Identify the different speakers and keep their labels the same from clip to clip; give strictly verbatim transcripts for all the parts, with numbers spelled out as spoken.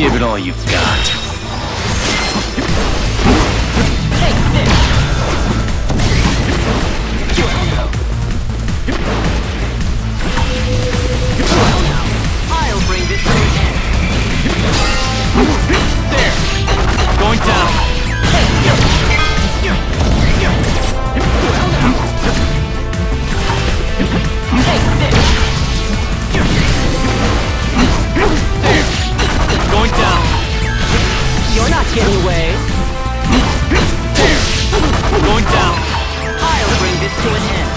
Speaker 1: Give it all you've got.
Speaker 2: Take this! I'll bring this to an end.
Speaker 1: There! Going down!
Speaker 2: Take this!
Speaker 1: There! Going down!
Speaker 2: You're not getting away.
Speaker 1: There! Going down!
Speaker 2: I'll bring this to an end.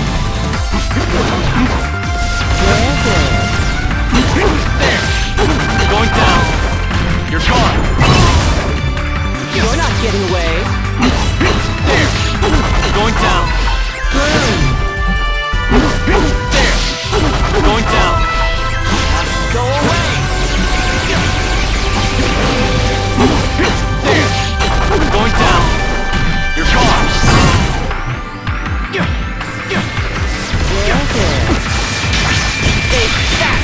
Speaker 1: There! Going down! You're gone!
Speaker 2: You're not getting away.
Speaker 1: There! Going down!
Speaker 2: Burn!
Speaker 1: There! Going down!
Speaker 2: Go away!
Speaker 1: There! Going down! You're gone!
Speaker 2: Take that!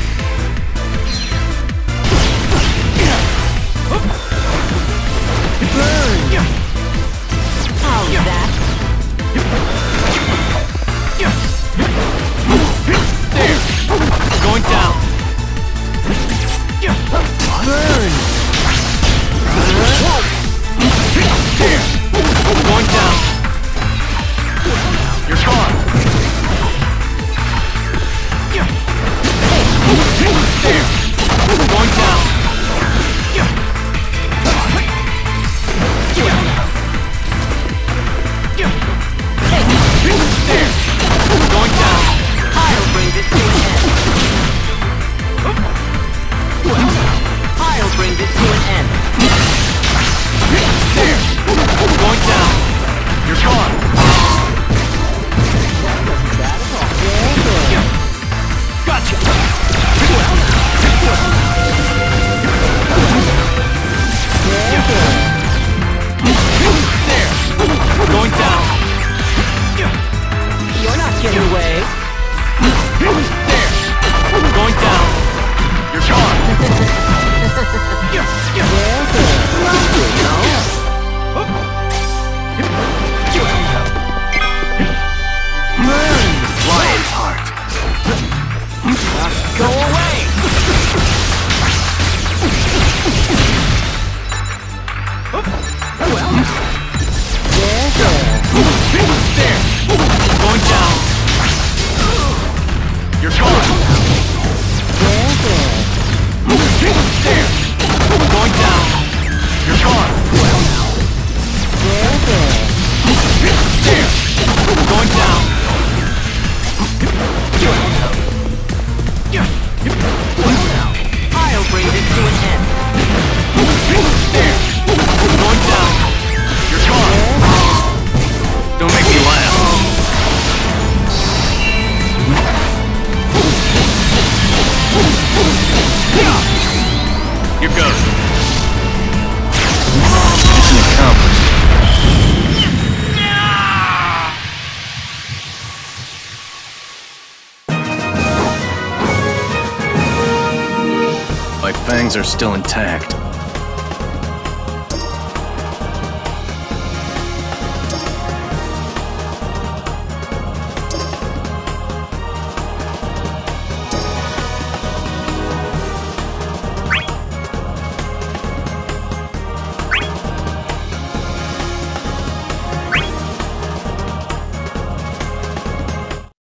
Speaker 2: Burn! How's that?
Speaker 1: There! Going down!
Speaker 2: Burn!
Speaker 1: There! Going down! You're gone! There! Going down! There! Going down!
Speaker 2: I'll bring this to an end. I'll bring this to an end.
Speaker 1: There! Going down! You're gone! Gotcha! There! Going down!
Speaker 2: You're not getting away.
Speaker 1: There! Going down! You're gone! Lion's heart!
Speaker 2: Go away!
Speaker 1: There! Going down! You're gone! There! Going down! You're gone! There! Going down!
Speaker 2: I'll bring this to an end.
Speaker 1: There! Going down! You're gone! Don't make me laugh! Here goes! Mission accomplished! My fangs are still intact.